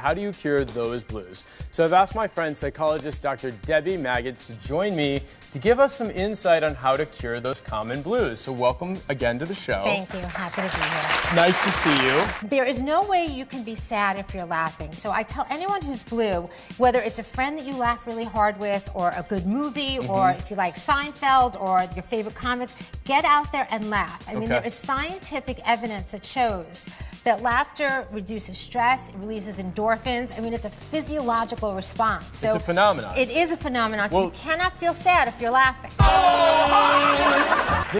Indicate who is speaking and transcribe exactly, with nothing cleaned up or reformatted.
Speaker 1: How do you cure those blues? So I've asked my friend, psychologist Doctor Debbie Maggots, to join me to give us some insight on how to cure those common blues. So welcome again to the show.
Speaker 2: Thank you. Happy to be here.
Speaker 1: Nice to see you.
Speaker 2: There is no way you can be sad if you're laughing. So I tell anyone who's blue, whether it's a friend that you laugh really hard with, or a good movie, mm-hmm. or if you like Seinfeld, or your favorite comic, get out there and laugh. I mean,
Speaker 1: okay.
Speaker 2: there is scientific evidence that shows that laughter reduces stress, it releases endorphins. I mean, it's a physiological response. So
Speaker 1: it's a phenomenon.
Speaker 2: It is a phenomenon. So
Speaker 1: well,
Speaker 2: you cannot feel sad if you're laughing.